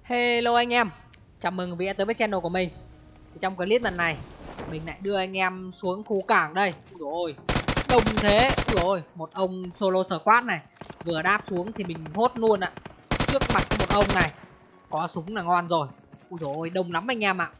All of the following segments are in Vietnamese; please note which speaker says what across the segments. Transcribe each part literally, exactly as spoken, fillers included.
Speaker 1: Hello anh em, chào mừng vì đã tới với channel của mình. Thì trong clip lần này mình lại đưa anh em xuống khu cảng đây. Ui dồi ôi, đông thế. Ui dồi ôi, một ông solo squad này vừa đáp xuống thì mình hốt luôn ạ. Trước mặt của một ông này có súng là ngon rồi. Ui dồi ôi, đông lắm anh em ạ.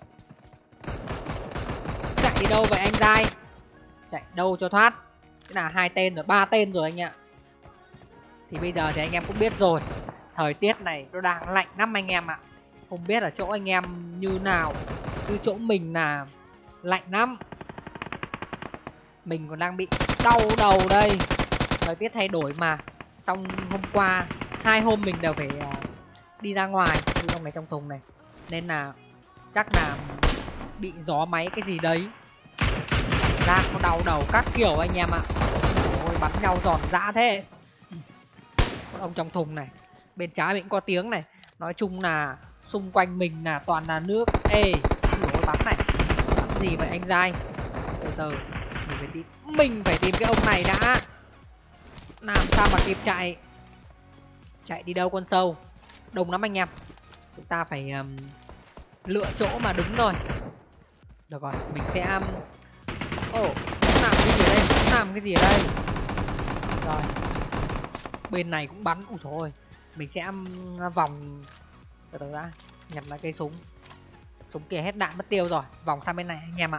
Speaker 1: Chạy đi đâu vậy anh Giai? Chạy đâu cho thoát. Thế là hai tên rồi, ba tên rồi anh ạ. Thì bây giờ thì anh em cũng biết rồi, thời tiết này nó đang lạnh lắm anh em ạ. Không biết ở chỗ anh em như nào, chứ chỗ mình là lạnh lắm. Mình còn đang bị đau đầu đây. Thời tiết thay đổi mà. Xong hôm qua hai hôm mình đều phải đi ra ngoài, đi trong này trong thùng này, nên là chắc là bị gió máy cái gì đấy, ra có đau đầu các kiểu anh em ạ. Ôi bắn nhau giòn dã thế. Con ông trong thùng này, bên trái mình cũng có tiếng này. Nói chung là xung quanh mình là toàn là nước. Ê, ủa bắn này, bắn gì vậy anh Giai? Từ từ, mình phải tìm, mình phải tìm cái ông này đã. Làm sao mà kịp chạy. Chạy đi đâu con sâu? Đông lắm anh em. Chúng ta phải um, lựa chỗ mà đứng rồi. Được rồi, mình sẽ um... Ồ, oh, làm cái gì ở đây? Làm cái gì ở đây? Rồi, bên này cũng bắn. Ui dồi ôi, mình sẽ vòng từ từ đã, nhặt lại cây súng. Súng kia hết đạn mất tiêu rồi, vòng sang bên này anh em ạ.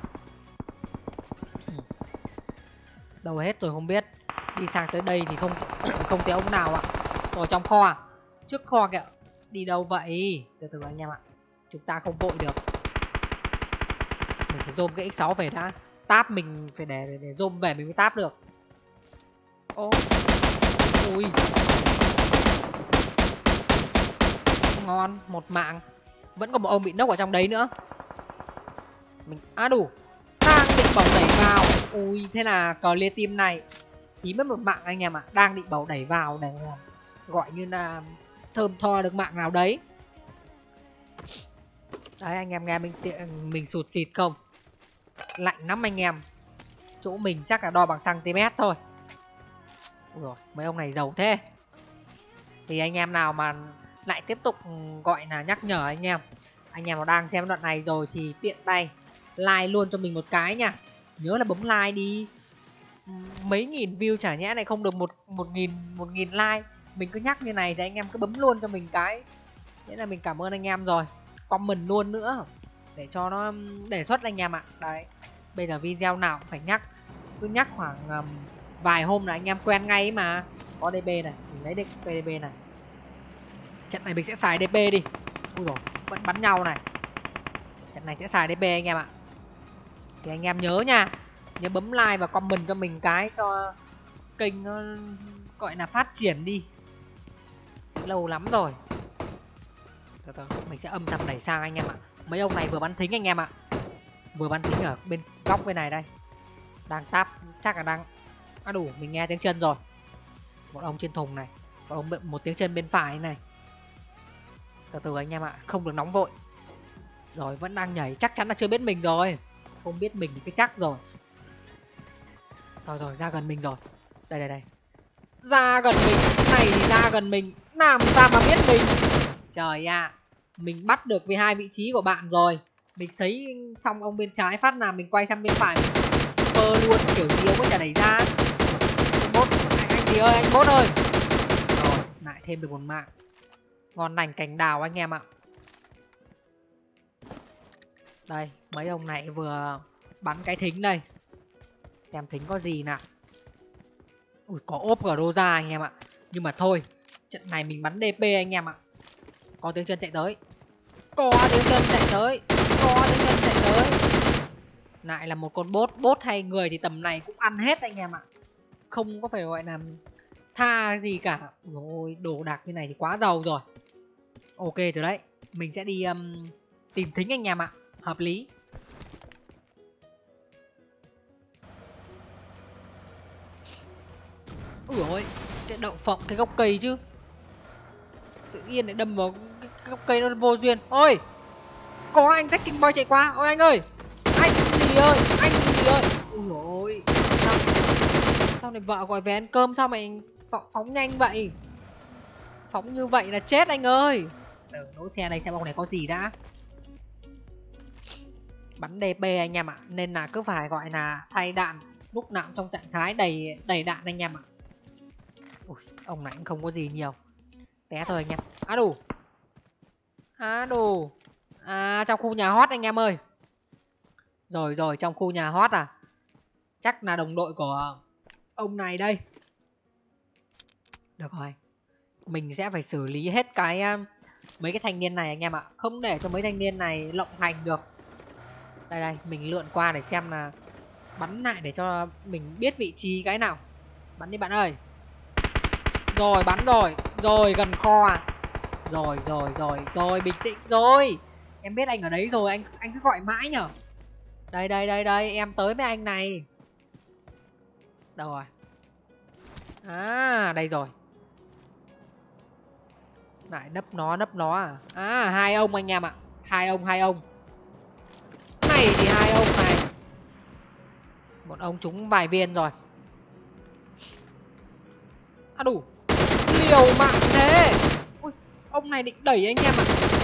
Speaker 1: Đâu hết rồi không biết. Đi sang tới đây thì không không thấy ông nào ạ. Rồi trong kho à? Trước kho kìa. Đi đâu vậy? Từ từ anh em ạ, chúng ta không vội được. Mình phải zoom cái ích sáu về đã. Táp mình phải để để, để zoom về mình mới táp được. Ô, ui, ngon, một mạng. Vẫn còn một ông bị nốc ở trong đấy nữa. Mình á à đủ, đang định bầu đẩy vào. Ui, thế là clear team này chỉ mất một mạng anh em ạ. Đang định bầu đẩy vào để gọi như là thơm tho được mạng nào đấy. Đấy anh em nghe mình mình sụt xịt không? Lạnh lắm anh em. Chỗ mình chắc là đo bằng cm thôi. Ui rồi, mấy ông này giàu thế. Thì anh em nào mà lại tiếp tục gọi là nhắc nhở anh em, anh em nào đang xem đoạn này rồi thì tiện tay like luôn cho mình một cái nha. Nhớ là bấm like đi. Mấy nghìn view chả nhẽ này không được một một nghìn một nghìn like. Mình cứ nhắc như này thì anh em cứ bấm luôn cho mình cái. Thế là mình cảm ơn anh em rồi. Comment luôn nữa để cho nó đề xuất anh em ạ. Đấy, bây giờ video nào cũng phải nhắc. Cứ nhắc khoảng um, vài hôm là anh em quen ngay mà. Có đê pê này, mình lấy được cây đê pê này. Trận này mình sẽ xài đê pê đi. Ui rồi, vẫn bắn nhau này. Trận này sẽ xài đê pê anh em ạ. Thì anh em nhớ nha, nhớ bấm like và comment cho mình cái, cho kênh nó gọi là phát triển đi. Lâu lắm rồi. Từ từ, mình sẽ âm thầm đẩy sang anh em ạ. Mấy ông này vừa bắn thính anh em ạ. Vừa bắn thính ở bên góc bên này đây. Đang táp, chắc là đang à đủ, mình nghe tiếng chân rồi. Một ông trên thùng này, một ông một tiếng chân bên phải này. Từ từ anh em ạ, không được nóng vội. Rồi vẫn đang nhảy, chắc chắn là chưa biết mình rồi. Không biết mình thì cái chắc rồi. Rồi rồi, ra gần mình rồi. Đây đây đây. Ra gần mình, này thì ra gần mình. Làm sao mà biết mình. Trời ạ, à, mình bắt được với hai vị trí của bạn rồi. Mình sấy xong ông bên trái phát nào mình quay sang bên phải. Phơ luôn, kiểu gì ông có chả đẩy ra. Bốt, anh, anh gì ơi, anh bốt ơi. Rồi, lại thêm được một mạng. Ngon lành cành đào anh em ạ. Đây, mấy ông này vừa bắn cái thính đây. Xem thính có gì nào. Ui, có ốp ở đô ra anh em ạ. Nhưng mà thôi, trận này mình bắn đê pê anh em ạ. Có tiếng chân chạy tới. Có tiếng chân chạy tới. Có tiếng chân chạy tới. Lại là một con bốt. Bốt hay người thì tầm này cũng ăn hết anh em ạ. Không có phải gọi là tha gì cả. Ôi, đồ đạc như này thì quá giàu rồi. Ok rồi đấy. Mình sẽ đi um, tìm thính anh em ạ. Hợp lý. Ui ôi, cái đậu phộng cái gốc cây chứ. Tự nhiên lại đâm vào cái gốc cây nó vô duyên. Ôi, có anh Tacking Boy chạy qua. Ôi anh ơi, anh gì ơi, anh gì ơi. Ui ôi, sao, sao này vợ gọi về ăn cơm, sao mày phóng, phóng nhanh vậy. Phóng như vậy là chết anh ơi. Từ đỗ xe đây xem ông này có gì đã. Bắn đê pê anh em ạ, nên là cứ phải gọi là thay đạn lúc nào cũng trong trạng thái đầy đầy đạn anh em ạ. Ui, ông này cũng không có gì nhiều, té thôi anh em. Á đủ, á đủ. À, trong khu nhà hot anh em ơi. Rồi rồi, trong khu nhà hot à, chắc là đồng đội của ông này đây. Được rồi, mình sẽ phải xử lý hết cái mấy cái thanh niên này anh em ạ, không để cho mấy thanh niên này lộng hành được. Đây đây, mình lượn qua để xem là bắn lại để cho mình biết vị trí cái nào. Bắn đi bạn ơi. Rồi bắn rồi, rồi gần kho à. Rồi rồi rồi rồi, bình tĩnh rồi. Em biết anh ở đấy rồi, anh anh cứ gọi mãi nhở. Đây đây đây đây, em tới với anh này. Đâu rồi? À, đây rồi. Lại nấp nó nấp nó à. À, hai ông anh em ạ. Hai ông hai ông. Này thì hai ông này. Một ông trúng vài viên rồi. À đủ. Liều mạng thế. Ui, ông này định đẩy anh em ạ.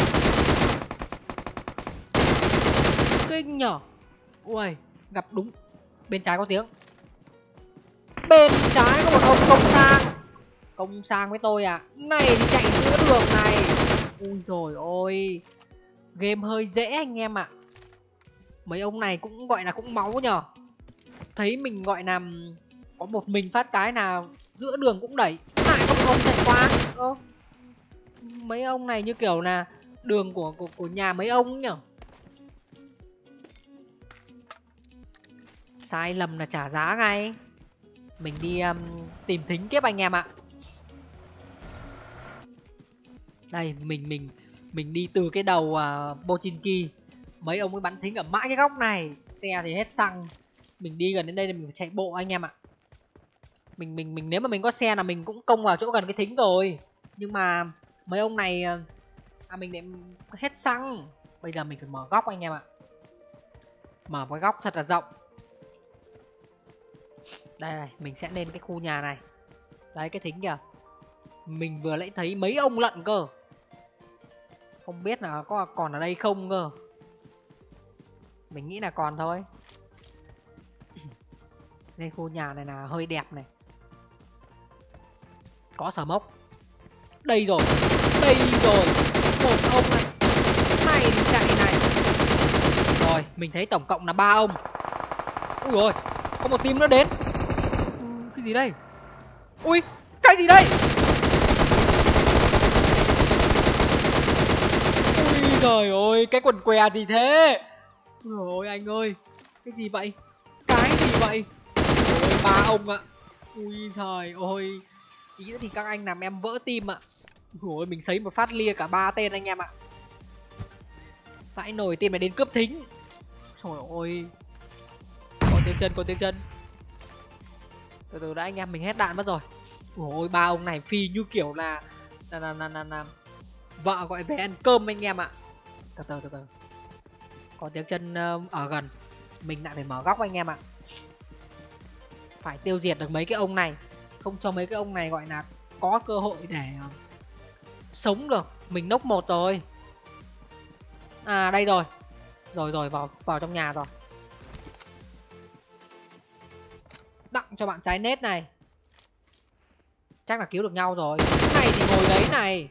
Speaker 1: Kinh nhở. Ui, gặp đúng. Bên trái có tiếng. Bên trái có một ông công sang. Công sang với tôi à. Này thì chạy giữa đường này. Ui rồi ôi. Game hơi dễ anh em ạ. Mấy ông này cũng gọi là cũng máu nhở. Thấy mình gọi là có một mình phát cái nào giữa đường cũng đẩy. Lại không ông chạy qua. Ơ, mấy ông này như kiểu là đường của của, của nhà mấy ông nhở. Sai lầm là trả giá ngay. Mình đi um, tìm thính kiếp anh em ạ. Đây mình mình mình đi từ cái đầu uh, Pochinki. Mấy ông ấy bắn thính ở mãi cái góc này. Xe thì hết xăng. Mình đi gần đến đây thì mình phải chạy bộ anh em ạ. Mình mình mình nếu mà mình có xe là mình cũng công vào chỗ gần cái thính rồi. Nhưng mà mấy ông này à, mình lại hết xăng. Bây giờ mình phải mở góc anh em ạ. Mở một cái góc thật là rộng. Đây này, mình sẽ lên cái khu nhà này. Đấy cái thính kìa. Mình vừa lấy thấy mấy ông lận cơ. Không biết là có còn ở đây không cơ. Mình nghĩ là còn thôi. Nên khu nhà này là hơi đẹp này. Có sở mốc. Đây rồi. Đây rồi. Một ông này. Này thì chạy này. Rồi mình thấy tổng cộng là ba ông. Ui rồi. Có một team nữa đến. Cái gì đây? Ui. Cái gì đây? Ui trời ơi. Cái quần què gì thế? Ui ôi anh ơi. Cái gì vậy? Cái gì vậy? Ôi ba ông ạ. Ui trời ơi. Ý nữa thì các anh làm em vỡ tim ạ. Ôi mình thấy một phát lia cả ba tên anh em ạ. Vãi nổi team này đến cướp thính. Trời ơi. Có tiếng chân, có tiếng chân. Từ từ đã anh em, mình hết đạn mất rồi. Ôi ba ông này phi như kiểu là là là là, là, là vợ gọi về ăn cơm anh em ạ. Từ từ từ từ. Có tiếng chân uh, ở gần. Mình lại phải mở góc anh em ạ. Phải tiêu diệt được mấy cái ông này. Không cho mấy cái ông này gọi là có cơ hội để uh, sống được. Mình nốc một rồi. À đây rồi. Rồi rồi vào vào trong nhà rồi. Tặng cho bạn trái nết này. Chắc là cứu được nhau rồi. Này thì ngồi đấy này.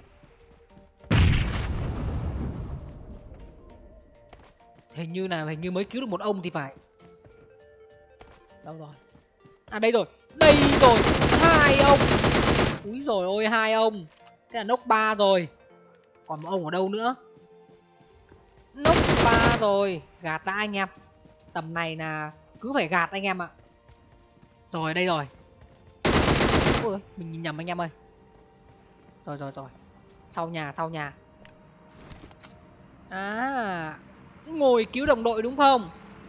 Speaker 1: Hình như là hình như mới cứu được một ông thì phải. Đâu rồi? À đây rồi. Đây rồi. Hai ông. Úi rồi ôi hai ông. Thế là nốc ba rồi. Còn một ông ở đâu nữa? Nốc ba rồi. Gạt đã anh em. Tầm này là cứ phải gạt anh em ạ. Rồi đây rồi. Ôi mình nhìn nhầm anh em ơi. Rồi rồi rồi. Sau nhà sau nhà. À, ngồi cứu đồng đội đúng không?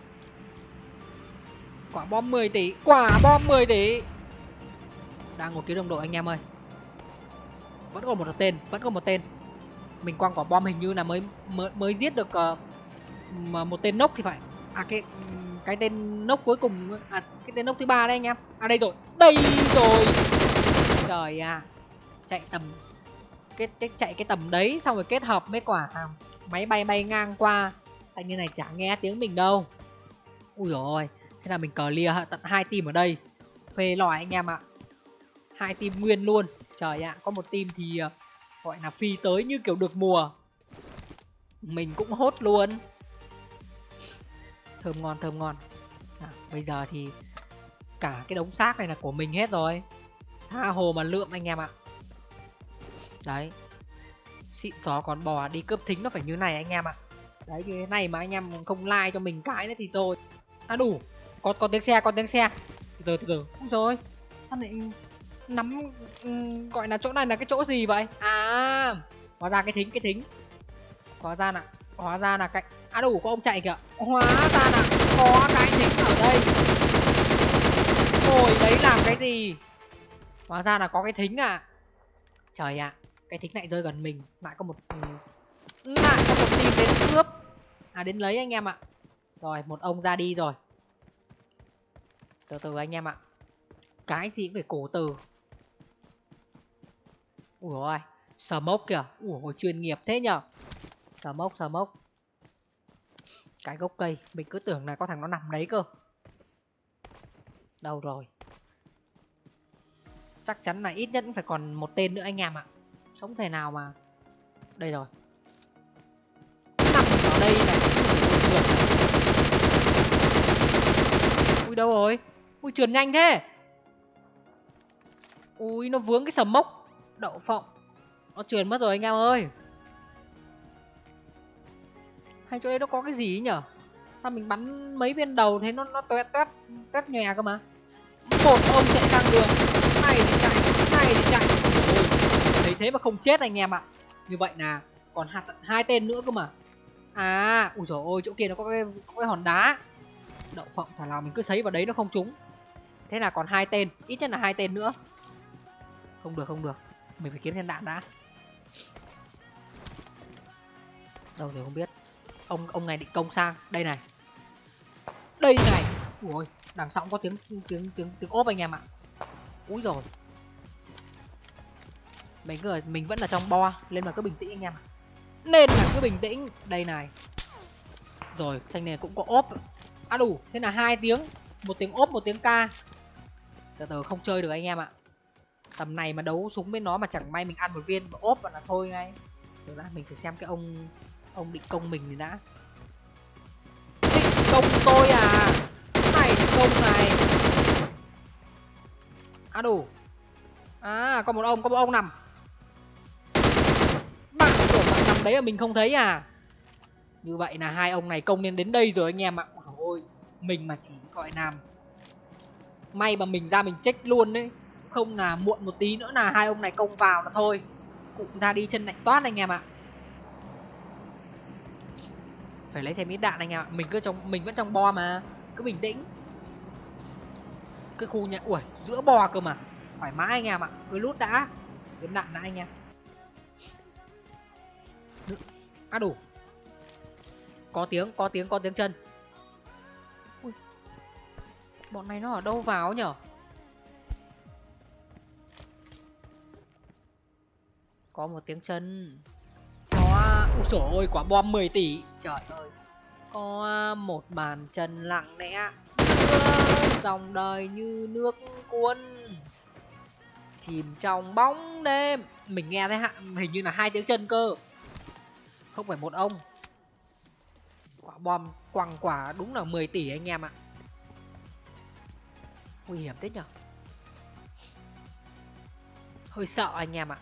Speaker 1: Quả bom mười tỷ. Quả bom mười tỷ. Đang ngồi cứu đồng đội anh em ơi. Vẫn còn một tên. Vẫn còn một tên. Mình quăng quả bom hình như là mới mới, mới giết được uh, một tên nốc thì phải. À cái cái tên nốc cuối cùng. À cái tên nốc thứ ba đây anh em. À đây rồi. Đây rồi. Trời à. Chạy tầm kết kết chạy cái tầm đấy xong rồi kết hợp với quả máy bay bay ngang qua, thanh niên này chả nghe tiếng mình đâu. Ui dồi ôi, thế là mình clear tận hai team ở đây, phê lòi anh em ạ. Hai team nguyên luôn. Trời ạ, có một team thì uh, gọi là phi tới như kiểu được mùa, mình cũng hốt luôn. Thơm ngon thơm ngon. À, bây giờ thì cả cái đống xác này là của mình hết rồi, tha hồ mà lượm anh em ạ. Đấy, xịn xó còn bò đi cướp thính nó phải như này anh em ạ. Đấy, cái này mà anh em không like cho mình cái nữa thì thôi. À đủ, có có tiếng xe, có tiếng xe. Từ từ từ từ. Ôi rồi, sao lại nắm um, gọi là chỗ này là cái chỗ gì vậy? À, hóa ra cái thính, cái thính. Hóa ra là hóa ra là cạnh. À đủ, có ông chạy kìa. Hóa ra là có cái thính ở đây. Ngồi đấy làm cái gì? Hóa ra là có cái thính à. Trời ạ, à, cái thính lại rơi gần mình. Lại có một lại có một team đến cướp. À đến lấy anh em ạ. Rồi, một ông ra đi rồi. Từ từ anh em ạ. Cái gì cũng phải cổ từ. Ui ôi, smoke kìa. Ui chuyên nghiệp thế nhở. Smoke, smoke. Cái gốc cây, mình cứ tưởng là có thằng nó nằm đấy cơ. Đâu rồi? Chắc chắn là ít nhất cũng phải còn một tên nữa anh em ạ. Không thể nào mà. Đây rồi. Nằm ở đây này. Ui đâu rồi? Ui trườn nhanh thế. Ui nó vướng cái sầm mốc. Đậu phộng. Nó trườn mất rồi anh em ơi. Hay chỗ đây nó có cái gì ấy nhở? Sao mình bắn mấy viên đầu thế nó nó toét toét toét nhòe cơ mà. Một ông chạy sang đường. Này thì chạy, này thì chạy. Ôi, thấy thế mà không chết anh em ạ. Như vậy là còn hai, tận hai tên nữa cơ mà. À, ui dồi ôi, chỗ kia nó có cái, có cái hòn đá. Đậu phộng, thằng nào mình cứ sấy vào đấy nó không trúng. Thế là còn hai tên, ít nhất là hai tên nữa. Không được, không được. Mình phải kiếm thêm đạn đã. Đâu rồi không biết. Ông ông này định công sang, đây này. Đây này. Ui, đằng sau có tiếng tiếng tiếng tiếng ốp anh em ạ. Úi rồi. Mình cứ mình vẫn là trong bo, lên mà cứ bình tĩnh anh em ạ. Nên là cứ bình tĩnh, đây này. Rồi, thanh này cũng có ốp. À đủ, thế là hai tiếng, một tiếng ốp, một tiếng ca. Từ từ không chơi được anh em ạ. Tầm này mà đấu súng với nó mà chẳng may mình ăn một viên mà ốp là thôi ngay. Được đã, mình phải xem cái ông ông định công mình thì đã. Định công tôi à? Này định công này. À đủ. À có một ông, có một ông nằm. Bạn tưởng bạn nằm đấy mà mình không thấy à? Như vậy là hai ông này công lên đến đây rồi anh em ạ. Ôi, mình mà chỉ gọi làm may mà mình ra mình check luôn đấy. Không là muộn một tí nữa là hai ông này công vào là thôi. Cũng ra đi chân lạnh toát anh em ạ. Phải lấy thêm ít đạn anh em ạ. Mình cứ trong mình vẫn trong bo mà. Cứ bình tĩnh. Cái khu nhà ui giữa bò cơ mà. Thoải mái anh em ạ. Cứ lút đã. Kiếm đạn đã anh em. À đủ. Có tiếng, có tiếng, có tiếng chân. Ui. Bọn này nó ở đâu vào nhở? Có một tiếng chân. Có. Ui dồi ôi, quả bom mười tỷ. Trời ơi. Có một bàn chân lặng lẽ. Dòng đời như nước cuốn. Chìm trong bóng đêm. Mình nghe thấy hình như là hai tiếng chân cơ. Không phải một ông. Quả bom quăng quả đúng là mười tỷ anh em ạ. Nguy hiểm thế nhở. Hơi sợ anh em ạ.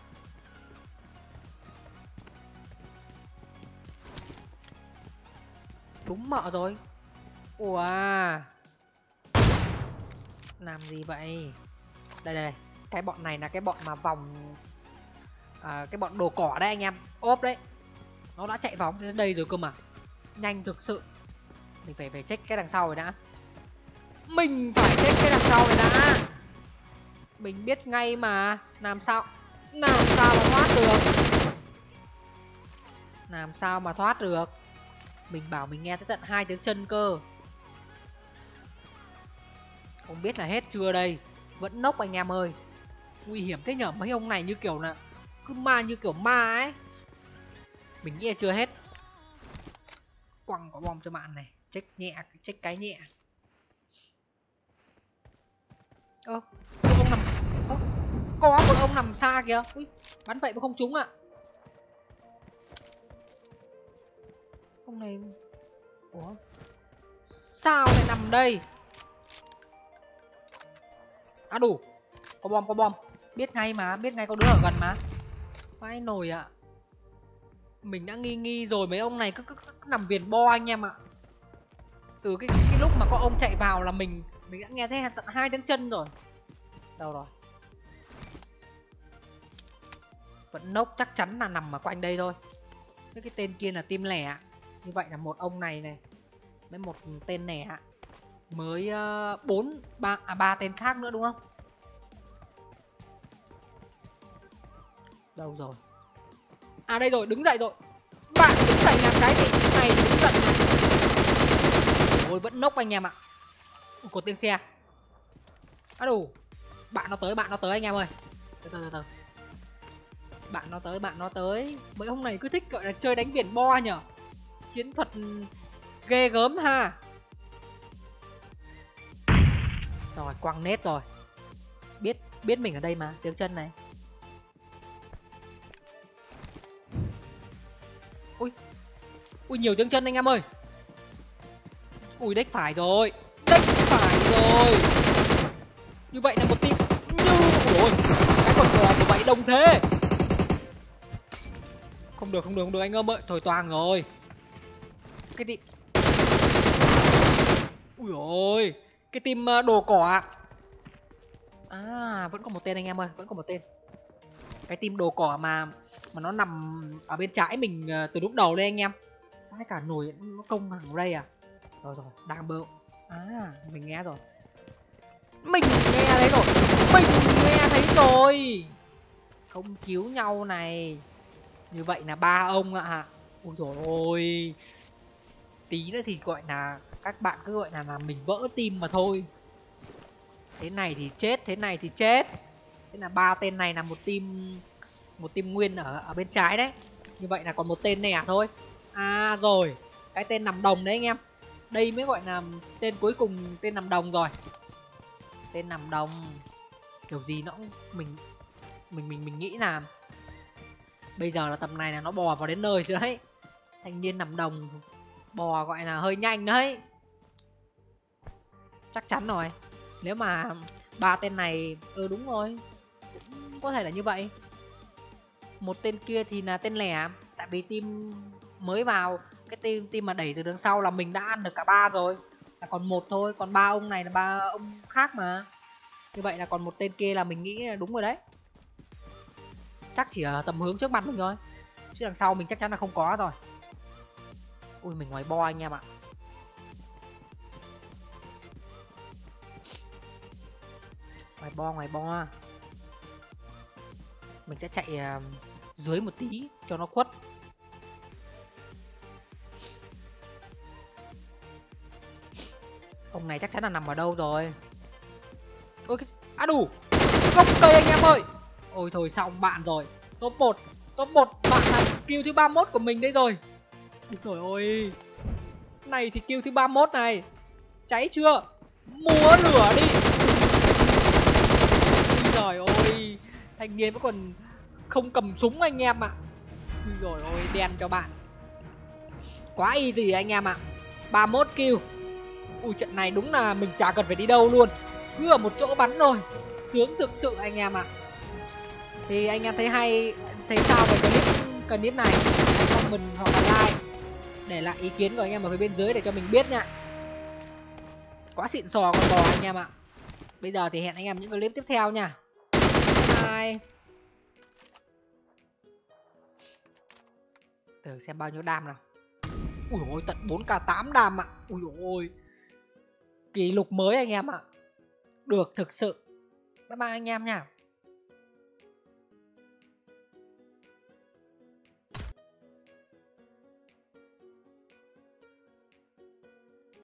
Speaker 1: Đúng mợ rồi. Ủa. Làm gì vậy? Đây đây. Cái bọn này là cái bọn mà vòng à, cái bọn đồ cỏ đấy anh em. Ốp đấy. Nó đã chạy vòng đến đây rồi cơ mà. Nhanh thực sự. Mình phải phải check cái đằng sau rồi đã. Mình phải check cái đằng sau rồi đã. Mình biết ngay mà. Làm sao Làm sao mà thoát được. Làm sao mà thoát được. Mình bảo mình nghe tới tận hai tiếng chân cơ. Không biết là hết chưa đây. Vẫn nốc anh em ơi. Nguy hiểm thế nhở. Mấy ông này như kiểu là cứ ma như kiểu ma ấy. Mình nghĩ là chưa hết. Quăng quả bom cho bạn này. Check nhẹ, check cái nhẹ. Ơ, một ông nằm. Ơ, có một ông nằm xa kìa. Ui, bắn vậy mà không trúng ạ. Ông này. Ủa, sao lại nằm đây? À đủ. Có bom, có bom. Biết ngay mà, biết ngay có đứa ở gần mà. Phải nổi ạ. Mình đã nghi nghi rồi, mấy ông này cứ, cứ, cứ, cứ nằm viền bo anh em ạ. Từ cái, cái lúc mà có ông chạy vào là mình mình đã nghe thấy tận hai tiếng chân rồi. Đâu rồi? Vẫn nốc chắc chắn là nằm ở quanh đây thôi. Cái cái tên kia là team lẻ. Như vậy là một ông này này với một tên lẻ mới bốn ba à ba tên khác nữa đúng không? Đâu rồi? À đây rồi, đứng dậy rồi. Bạn đứng dậy làm cái gì? Này đứng dậy này. Ôi vẫn nốc anh em ạ. Có tiếng xe. À đủ. Bạn nó tới, bạn nó tới anh em ơi. Từ từ từ từ. Bạn nó tới, bạn nó tới. Mấy ông này cứ thích gọi là chơi đánh viền bo nhở. Chiến thuật ghê gớm ha. Rồi quăng nết rồi. Biết biết mình ở đây mà, tiếng chân này. Ui. Ui nhiều tiếng chân anh em ơi. Ui đếch phải rồi. Đếch phải rồi. Như vậy là một team. Như ôi cái quần cờ của vậy đông thế. Không được không được không được anh ơi ơi, thổi toàn rồi. Cái team. Ui ôi, cái team đồ cỏ. À vẫn có một tên anh em ơi, vẫn có một tên. Cái team đồ cỏ mà mà nó nằm ở bên trái mình từ lúc đầu đây anh em. Cái cả nồi nó công thẳng đây à. Rồi rồi, đang bơ. À, mình nghe rồi. Mình nghe thấy rồi. Mình nghe thấy rồi. Không cứu nhau này. Như vậy là ba ông ạ hả? Ôi dồi ôi. Tí nữa thì gọi là các bạn cứ gọi là, là mình vỡ tim mà thôi. Thế này thì chết, thế này thì chết. Thế là ba tên này là một team một team nguyên ở ở bên trái đấy. Như vậy là còn một tên nẻ thôi. À rồi, cái tên nằm đồng đấy anh em. Đây mới gọi là tên cuối cùng, tên nằm đồng rồi. Tên nằm đồng kiểu gì nó cũng mình mình mình mình nghĩ là bây giờ là tầm này là nó bò vào đến nơi rồi đấy. Thanh niên nằm đồng bò gọi là hơi nhanh đấy. Chắc chắn rồi. Nếu mà ba tên này ừ đúng rồi, cũng có thể là như vậy. Một tên kia thì là tên lẻ, tại vì team mới vào, cái team team mà đẩy từ đường sau là mình đã ăn được cả ba rồi, là còn một thôi, còn ba ông này là ba ông khác mà. Như vậy là còn một tên kia là mình nghĩ là đúng rồi đấy. Chắc chỉ ở tầm hướng trước mặt mình thôi, chứ đằng sau mình chắc chắn là không có rồi. Ui mình ngoài bo anh em ạ. Ngoài bo ngoài bo. Mình sẽ chạy uh, dưới một tí cho nó khuất. Ông này chắc chắn là nằm ở đâu rồi. Ôi cái... À đủ. Gốc cây anh em ơi. Ôi thôi xong bạn rồi. Top một. Top một bạn là kill thứ ba mươi mốt của mình đây rồi. Ôi trời ơi. Này thì kill thứ ba mươi mốt này. Cháy chưa? Múa lửa đi. Trời ơi. Thanh niên vẫn còn không cầm súng anh em ạ. Rồi ôi đen cho bạn. Quá easy anh em ạ. ba mươi mốt kill. Ui trận này đúng là mình chả cần phải đi đâu luôn, cứ ở một chỗ bắn rồi. Sướng thực sự anh em ạ. Thì anh em thấy hay, thấy sao về clip clip này, hãy comment hoặc là like để lại ý kiến của anh em ở phía bên dưới để cho mình biết nha. Quá xịn sò con bò anh em ạ. Bây giờ thì hẹn anh em những clip tiếp theo nha. Bye. Thử xem bao nhiêu đam nào. Ui ôi tận bốn k tám đam ạ. Ui ôi. Kỷ lục mới anh em ạ. Được thực sự. Bye bye anh em nha.